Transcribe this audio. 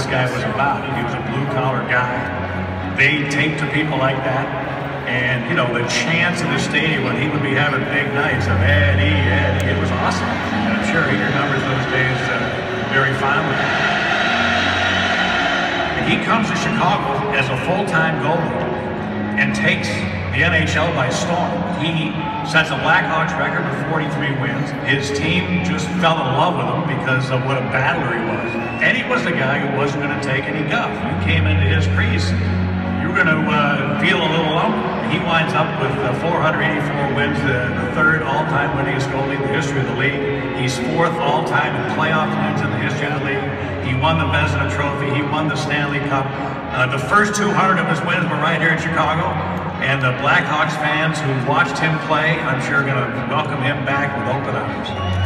guy was about. He was a blue-collar guy. They take to people like that. And, you know, the chants in the stadium when he would be having big nights of Eddie, Eddie, it was awesome. And I'm sure he remembers those days very fondly. And he comes to Chicago as a full-time goalie and takes the NHL by storm. He sets a Blackhawks record with 43 wins. His team just fell in love with him because of what a battler he was. Eddie was the guy who wasn't going to take any guff. You came into his crease, you were going to feel a little lump. He winds up with 484 wins, the third all-time winningest goalie in the history of the league. He's fourth all-time in playoff wins in the history of the league. He won the Vezina Trophy. He won the Stanley Cup. The first 200 of his wins were right here in Chicago. And the Blackhawks fans who watched him play, I'm sure, are going to welcome him back with open arms.